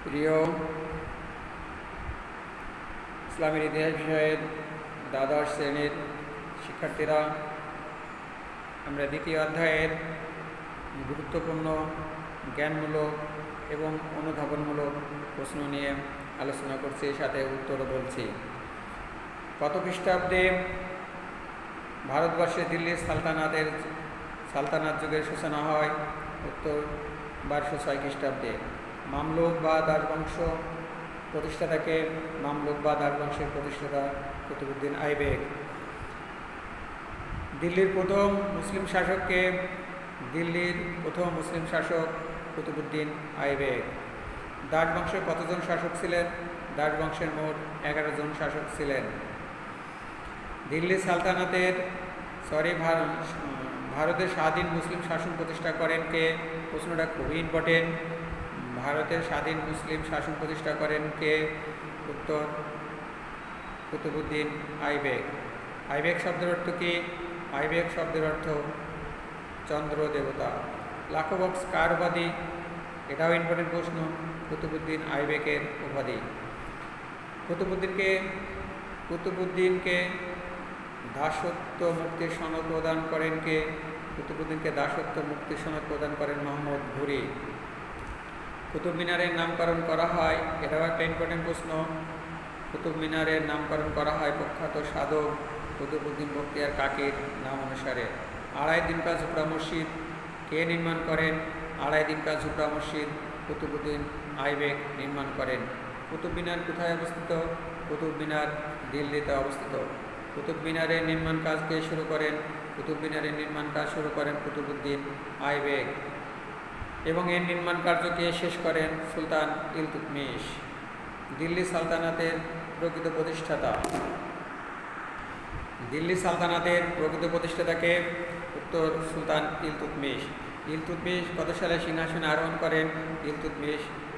প্রিয় ইসলামের ইতিহাস বিষয়ের দ্বাদশ শ্রেণীর শিক্ষার্থীরা, আমরা দ্বিতীয় অধ্যায়ের গুরুত্বপূর্ণ জ্ঞানমূলক এবং অনুধাবনমূলক প্রশ্ন নিয়ে আলোচনা করছি, সাথে উত্তরও বলছি। কত খ্রিস্টাব্দে ভারতবর্ষে দিল্লির সালতানাত যুগের সূচনা হয়? উত্তর 1206 খ্রিস্টাব্দে। মামলুক বা দাসবংশ প্রতিষ্ঠাতাকে? মামলুক বা দাসবংশের প্রতিষ্ঠাতা কুতুবউদ্দিন আইবেক। দিল্লির প্রথম মুসলিম শাসককে? দিল্লির প্রথম মুসলিম শাসক কুতুবউদ্দিন আইবেক। দাসবংশের কতজন শাসক ছিলেন? দাসবংশের মোট 11 জন শাসক ছিলেন। দিল্লি সালতানাতের ভারতের স্বাধীন মুসলিম শাসন প্রতিষ্ঠা করেন কে? প্রশ্নটা খুবই ইম্পর্টেন্ট। ভারতের স্বাধীন মুসলিম শাসন প্রতিষ্ঠা করেন কে? উত্তর কুতুবউদ্দিন আইবেক। আইবেক শব্দের অর্থ কি? আইবেক শব্দের অর্থ চন্দ্র দেবতা। লাখোবক্স কার উপাধি? এটাও ইম্পর্টেন্ট প্রশ্ন। কুতুবউদ্দিন আইবেকের উপাধি। কুতুবউদ্দিনকে দাসত্ব মুক্তির সনদ প্রদান করেন কে? কুতুবউদ্দিনকে দাসত্ব মুক্তির সনদ প্রদান করেন মোহাম্মদ ঘুরি। কুতুব মিনারের নামকরণ করা হয়? এটাও একটা ইম্পর্টেন্ট প্রশ্ন। কুতুব মিনারের নামকরণ করা হয় প্রখ্যাত সাধক কুতুবউদ্দিন বখতিয়ার কাকির নাম অনুসারে। আড়াই দিনকা ঝুপড়া মসজিদ কে নির্মাণ করেন? আড়াই দিনকা ঝুপড়া মসজিদ কুতুবউদ্দিন আইবেক নির্মাণ করেন। কুতুব মিনার কোথায় অবস্থিত? কুতুব মিনার দিল্লিতে অবস্থিত। কুতুব মিনারের নির্মাণ কাজ কে শুরু করেন? কুতুব মিনারের নির্মাণ কাজ শুরু করেন কুতুবউদ্দিন আইবেক, এবং এর নির্মাণ কার্যকে শেষ করেন সুলতান ইলতুৎমিশ। দিল্লি সালতানাতের প্রকৃত প্রতিষ্ঠাতা? দিল্লি সালতানাতের প্রকৃত প্রতিষ্ঠাতাকে? উত্তর সুলতান ইলতুৎমিশ। ইলতুৎমিশ কত সালে সিংহাসনে আরোহণ করেন? ইলতুৎমিশ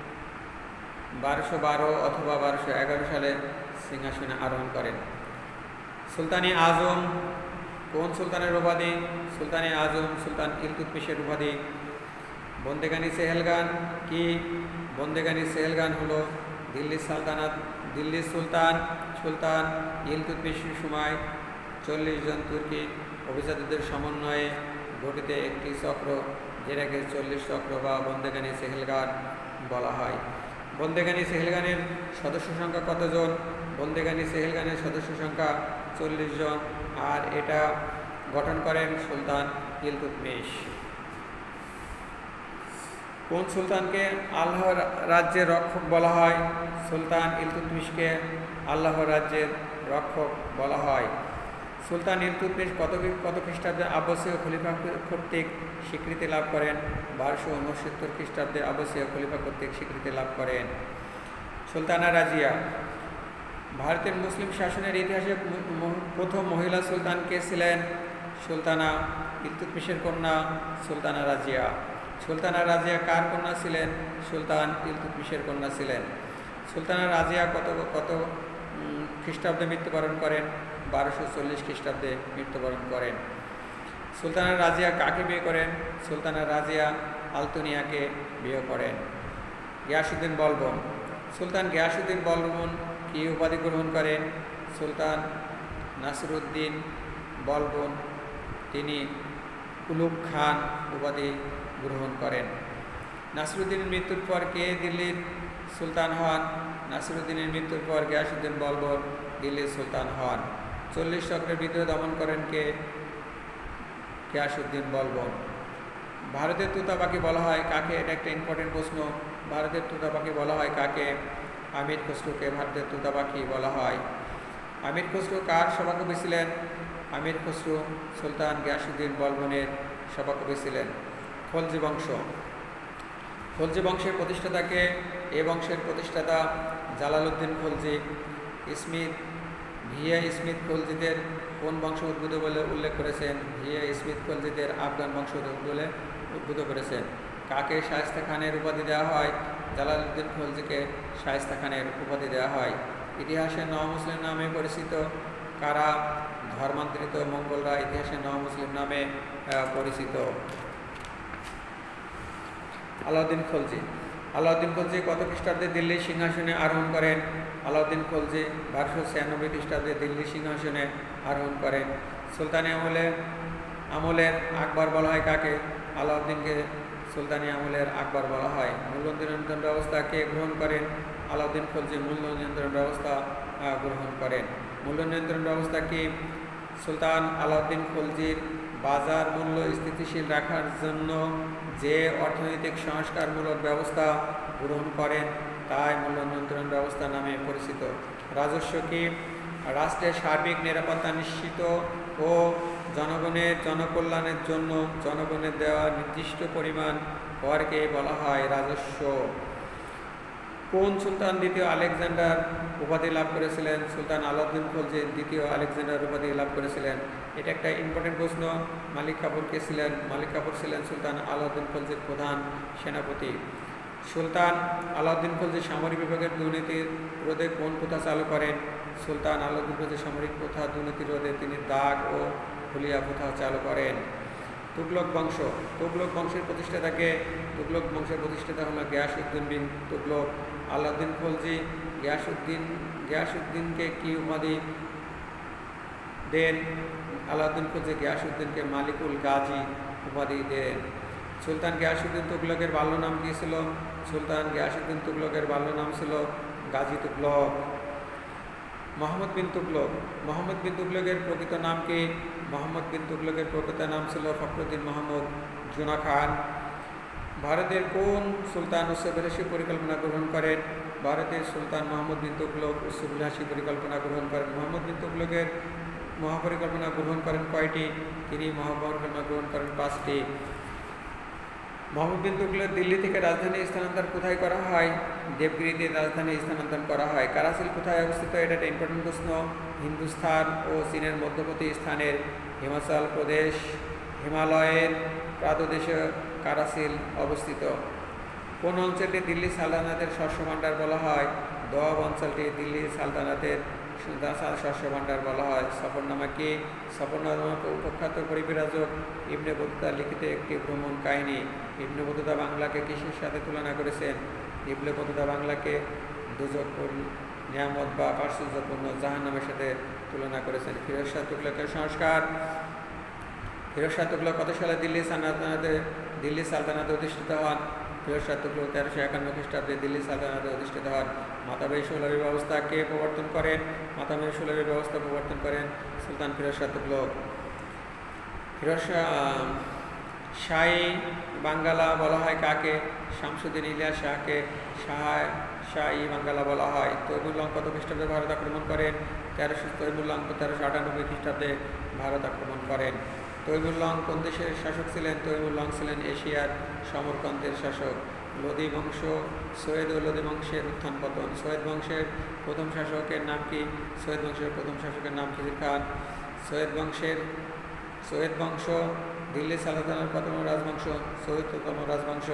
1212 অথবা 1211 সালে সিংহাসনে আরোহণ করেন। সুলতানে আজম কোন সুলতানের উপাধি? সুলতানে আজম সুলতান ইলতুৎমিশের উপাধি। বন্দেগানি সেহেলগান কি? বন্দেগানি সেহেলগান হলো দিল্লির সুলতান ইলতুৎমিশের সময় 40 জন তুর্কি অভিজাতদের সমন্বয়ে গঠিত একটি চক্র, যেটাকে 40 চক্র বা বন্দেগানি সেহেলগান বলা হয়। বন্দেগানি সেহেলগানের সদস্য সংখ্যা কতজন? বন্দেগানি সেহেলগানের সদস্য সংখ্যা 40 জন, আর এটা গঠন করেন সুলতান ইলতুৎমিশ। কোন সুলতানকে আল্লাহর রাজ্যের রক্ষক বলা হয়? সুলতান ইলতুৎমিশকে আল্লাহর রাজ্যের রক্ষক বলা হয়। সুলতান ইলতুৎমিশ কত খ্রিস্টাব্দে আব্বাসীয় খলিফা কর্তৃক স্বীকৃতি লাভ করেন? 1269 খ্রিস্টাব্দে আব্বাসীয় খলিফা কর্তৃক স্বীকৃতি লাভ করেন। সুলতানা রাজিয়া। ভারতের মুসলিম শাসনের ইতিহাসে প্রথম মহিলা সুলতান কে ছিলেন? সুলতানা ইলতুৎমিশের কন্যা সুলতানা রাজিয়া। সুলতানা রাজিয়া কার কন্যা ছিলেন? সুলতান ইলতুৎমিশের কন্যা ছিলেন। সুলতানা রাজিয়া কত খ্রিস্টাব্দে মৃত্যুবরণ করেন? 1240 খ্রিস্টাব্দে মৃত্যুবরণ করেন। সুলতানা রাজিয়া কাকে বিয়ে করেন? সুলতানা রাজিয়া আলতুনিয়াকে বিয়ে করেন। গিয়াসউদ্দিন বলবন। সুলতান গিয়াসউদ্দিন বলবন কি উপাধি গ্রহণ করেন? সুলতান নাসিরউদ্দিন বলবন তিনি উলুগ খান উপাধি গ্রহণ করেন। নাসিরউদ্দিনের মৃত্যুর পর কে দিল্লির সুলতান হন? নাসিরউদ্দিনের মৃত্যুর পর গিয়াসউদ্দিন বলবন দিল্লির সুলতান হন। 40 চক্রের বিদ্রোহ দমন করেন কে? গিয়াসউদ্দিন বলবন। ভারতের তোতা পাখি বলা হয় কাকে? এটা একটা ইম্পর্টেন্ট প্রশ্ন। ভারতের তোতা পাখি বলা হয় কাকে? আমির খসরুকে ভারতের তোতা পাখি বলা হয়। আমির খসরু কার সভাকবি ছিলেন? আমির খসরু সুলতান গিয়াসউদ্দিন বলবনের সভাকবি ছিলেন। খলজি বংশ। খলজি বংশের প্রতিষ্ঠাতাকে? এ বংশের প্রতিষ্ঠাতা জালালউদ্দিন খলজি। ভিএ স্মিথ খলজিদের কোন বংশ উদ্ভূত বলে উল্লেখ করেছেন? ভিএ স্মিথ খলজিদের আফগান বংশ বলে উদ্ভূত করেছেন। কাকে শায়েস্তা খানের উপাধি দেওয়া হয়? জালালউদ্দিন খলজিকে শায়েস্তা খানের উপাধি দেওয়া হয়। ইতিহাসে নওমুসলিম নামে পরিচিত কারা? ধর্মান্তরিত মঙ্গলরা ইতিহাসে নওমুসলিম নামে পরিচিত। আলাউদ্দিন খলজি। আলাউদ্দিন খলজি কত খ্রিস্টাব্দে দিল্লির সিংহাসনে আরোহণ করেন? আলাউদ্দিন খলজি 1296 খ্রিস্টাব্দে দিল্লির সিংহাসনে আরোহণ করেন। সুলতানি আমলের আকবর বলা হয় কাকে? আলাউদ্দিনকে সুলতানি আমলের আকবর বলা হয়। মূল্য নিয়ন্ত্রণ ব্যবস্থা কে গ্রহণ করেন? আলাউদ্দিন খলজি মূল্য নিয়ন্ত্রণ ব্যবস্থা গ্রহণ করেন। মূল্য নিয়ন্ত্রণ ব্যবস্থা কি? সুলতান আলাউদ্দিন খলজির বাজার মূল্য স্থিতিশীল রাখার জন্য যে অর্থনৈতিক সংস্কারমূলক ব্যবস্থা গ্রহণ করেন তাই মূল্য নিয়ন্ত্রণ ব্যবস্থা নামে পরিচিত। রাজস্ব কি? রাষ্ট্রের সার্বিক নিরাপত্তা নিশ্চিত ও জনগণের জনকল্যাণের জন্য জনগণের দেওয়া নির্দিষ্ট পরিমাণ করকে বলা হয় রাজস্ব। কোন সুলতান দ্বিতীয় আলেকজান্ডার উপাধি লাভ করেছিলেন? সুলতান আলাউদ্দিন খলজি দ্বিতীয় আলেকজান্ডার উপাধি লাভ করেছিলেন। এটা একটা ইম্পর্টেন্ট প্রশ্ন। মালিক কাফুর কে ছিলেন? মালিক কাফুর ছিলেন সুলতান আলাউদ্দিন খলজির প্রধান সেনাপতি। সুলতান আলাউদ্দিন খলজি সামরিক বিভাগের দুর্নীতির রোধে কোন প্রথা চালু করেন? সুলতান আলাউদ্দিন খলজি সামরিক প্রথা দুর্নীতি রোধে তিনি দাগ ও হুলিয়া প্রথা চালু করেন। তুগলক বংশ। তুগলক বংশের প্রতিষ্ঠাতাকে? তুগলক বংশের প্রতিষ্ঠাতা হল গিয়াসউদ্দিন বিন তুগলক। আলাউদ্দিন খলজি গিয়াসউদ্দিনকে কি উপাধি দেন? আলাউদ্দিন খলজি গিয়াসউদ্দিনকে মালিকুল গাজী উপাধি দেন। সুলতান গিয়াসউদ্দিন তুগলকের বাল্য নাম কি ছিল? সুলতান গিয়াসউদ্দিন তুগলকের বাল্য নাম ছিল গাজী তুগলক। মোহাম্মদ বিন তুগলক। মোহাম্মদ বিন তুগলকের প্রকৃত নাম কি? মোহাম্মদ বিন তুগলকের প্রকৃত নাম ছিল ফখরুদ্দিন মোহাম্মদ জুনা খান। ভারতের কোন সুলতান উচ্চাভিলাষী পরিকল্পনা গ্রহণ করেন? ভারতের সুলতান মোহাম্মদ বিন তুগলক উচ্চাভিলাষী পরিকল্পনা গ্রহণ করেন। মোহাম্মদ বিন তুগলকের মহাপরিকল্পনা গ্রহণ করেন কয়টি? তিনি মহাপরিকল্পনা গ্রহণ করেন 5টি। মোহাম্মদ বিন তুগলক দিল্লি থেকে রাজধানী স্থানান্তর কোথায় করা হয়? দেবগিরিতে রাজধানী স্থানান্তর করা হয়। কারাসিল কোথায় অবস্থিত? এটা একটা ইম্পর্টেন্ট প্রশ্ন। হিন্দুস্তান ও চীনের মধ্যবর্তী স্থানের হিমাচল প্রদেশ হিমালয়ের পাদদেশে কারাসিল অবস্থিত। কোন অঞ্চলটি দিল্লি সালতানাতের শস্য ভাণ্ডার বলা হয়? দোয়াব অঞ্চলটি দিল্লি সালতানাতের শস্য ভাণ্ডার বলা হয়। সফরনামা কি? সফরনামা প্রখ্যাত পরিব্রাজক ইবনে বতুতা লিখিত একটি ভ্রমণ কাহিনী। ইবনে বতুতা বাংলাকে কিসের সাথে তুলনা করেছেন? ইবনে বতুতা বাংলাকে দুজকপূর্ণ নিয়ামত বা প্রাচুর্যপূর্ণ জাহান্নামের সাথে তুলনা করেছেন। ফিরোজ শাহ তুগলকের সংস্কার। ফিরোজ শাহ তুগলক কত সালে দিল্লি সালতানাতে অধিষ্ঠিত হন? ফিরোজ শাহ তুগলক 1351 খ্রিস্টাব্দে দিল্লি সালতানাতে অধিষ্ঠিত হন। মাতাবাই সুলভী ব্যবস্থা কে প্রবর্তন করেন? মাতাবাই সুলভী ব্যবস্থা প্রবর্তন করেন সুলতান ফিরোজ শাহ তুগলক। ফিরোজ শাহী বাঙ্গালা বলা হয় কাকে? শামসুদ্দিন ইলিয়াস শাহকে শাহী বাঙ্গালা বলা হয়। তৈমুর কত খ্রিস্টাব্দে ভারত আক্রমণ করেন? তৈমুর 1398 খ্রিস্টাব্দে ভারত আক্রমণ করেন। তৈমুর কোন দেশের শাসক ছিলেন? তৈমুর ছিলেন এশিয়ার সমরকন্দের শাসক। লোদি বংশ। সৈয়দ ও লোদি বংশের উত্থান পতন। সৈয়দ বংশের প্রথম শাসকের নাম কি? সৈয়দ বংশের প্রথম শাসকের নাম খিজির খান। সৈয়দ বংশ দিল্লি সালতানাতের কততম রাজবংশ? চতুর্থতম রাজবংশ।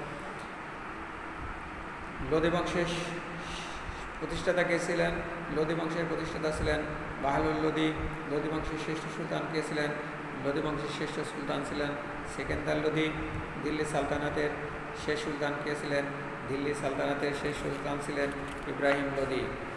লোদি বংশের প্রতিষ্ঠাতা কে ছিলেন? লোদি বংশের প্রতিষ্ঠাতা ছিলেন বাহলুল লোদি। লোদি বংশের শ্রেষ্ঠ সুলতান কে ছিলেন? লোদি বংশের শ্রেষ্ঠ সুলতান ছিলেন সেকেন্দার লোদি। দিল্লি সালতানাতের শেষ সুলতান কে ছিলেন? দিল্লি সালতানাতের শেষ সুলতান ছিলেন ইব্রাহিম লোদি।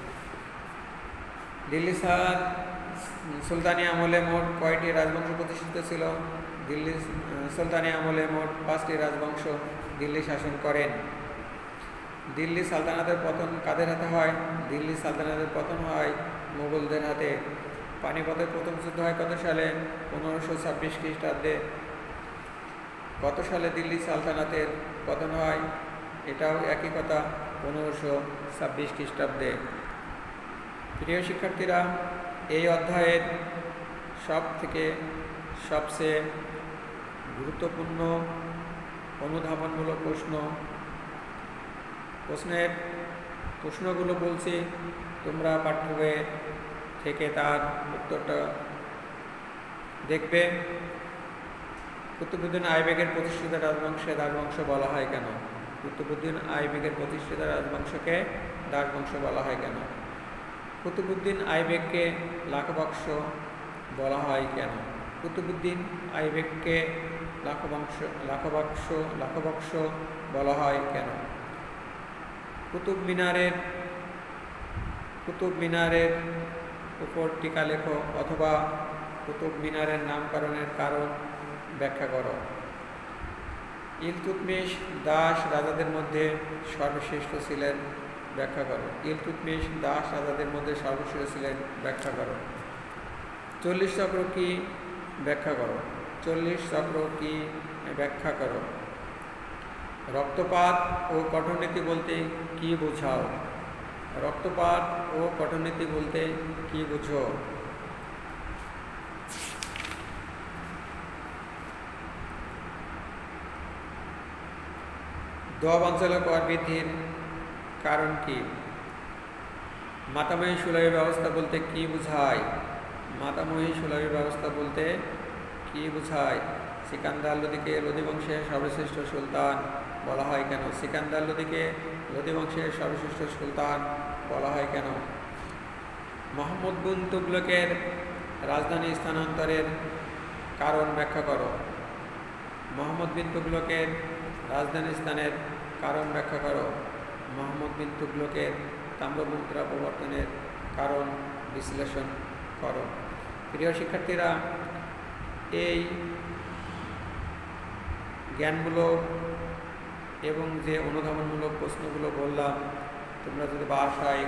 দিল্লি সুলতানি আমলে মোট কয়টি রাজবংশ প্রতিষ্ঠিত ছিল? দিল্লি সুলতানি আমলে মোট 5টি রাজবংশ দিল্লি শাসন করেন। দিল্লি সালতানাতের পতন কাদের হাতে হয়? দিল্লি সালতানাতের পতন হয় মুঘলদের হাতে। পানিপথের প্রথম যুদ্ধ হয় কত সালে? 1526 খ্রিস্টাব্দে। কত সালে দিল্লি সালতানাতের পতন হয়? এটাও একই কথা, 1526 খ্রিস্টাব্দে। প্রিয় শিক্ষার্থীরা, এই অধ্যায়ের সবচেয়ে গুরুত্বপূর্ণ অনুধাবনমূলক প্রশ্নগুলো বলছি, তোমরা পাঠ্য বইয়ে থেকে তার উত্তরটা দেখবে। কুতুবউদ্দিন আইবেকের প্রতিষ্ঠিত রাজবংশে দাসবংশ বলা হয় কেন? কুতুবউদ্দিন আইবেকের প্রতিষ্ঠিত রাজবংশকে দাসবংশ বলা হয় কেন? কুতুবউদ্দিন আইবেককে লাখবংশ বলা হয় কেন? কুতুবউদ্দিন আইবেককে লাখবংশ বলা হয় কেন? কুতুব মিনারের উপর টিকা লেখো অথবা কুতুব মিনারের নামকরণের কারণ ব্যাখ্যা করো। ইলতুৎমিশ দাস রাজাদের মধ্যে সর্বশ্রেষ্ঠ ছিলেন, ব্যাখ্যা করো। ইলতুৎমিশ দাস রাজাদের মধ্যে সর্বশ্রেষ্ঠ ছিলেন, ব্যাখ্যা করো। 40 চক্র কি, ব্যাখ্যা করো। 40 চক্র কি, ব্যাখ্যা করো। রক্তপাত ও কঠোরনীতি বলতে কি বোঝাও? রক্তপাত ও কঠোরনীতি বলতে কি বুঝো? দোয়াব অঞ্চলে কর বৃদ্ধির কারণ কি? মাতামহী সুলভী ব্যবস্থা বলতে কি বোঝায়? মাতামহী সুলভী ব্যবস্থা বলতে কি বোঝায়? সিকান্দার লোদিকে লোদি বংশের সর্বশ্রেষ্ঠ সুলতান বলা হয় কেন? সিকান্দার লোদিকে লোদি বংশের সর্বশ্রেষ্ঠ সুলতান বলা হয় কেন? মোহাম্মদ বিন তুগলকের রাজধানী স্থানান্তরের কারণ ব্যাখ্যা করো। মোহাম্মদ বিন তুগলকের রাজধানী স্থানের কারণ ব্যাখ্যা করো। মোহাম্মদ বিন তুগলকের তাম্রমুদ্রা প্রবর্তনের কারণ বিশ্লেষণ করো। প্রিয় শিক্ষার্থীরা, এই জ্ঞানমূলক এবং যে অনুধাবনমূলক প্রশ্নগুলো বললাম, তোমরা যদি বাসায়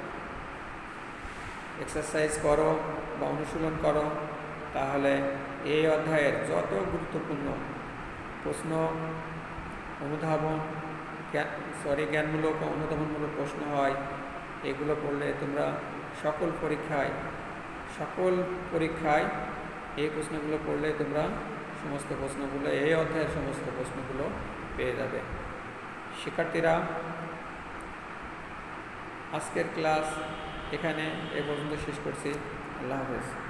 এক্সারসাইজ করো বা অনুশীলন করো, তাহলে এই অধ্যায়ের যত গুরুত্বপূর্ণ প্রশ্ন জ্ঞানমূলক ও অনুধাবনমূলক প্রশ্ন হয়, এগুলো পড়লে তোমরা সকল পরীক্ষায় এই প্রশ্নগুলো পড়লে তোমরা এই অধ্যায়ের সমস্ত প্রশ্নগুলো পেয়ে যাবে। শিক্ষার্থীরা, আজকের ক্লাস এখানে এ পর্যন্ত শেষ করছি। আল্লাহ হাফেজ।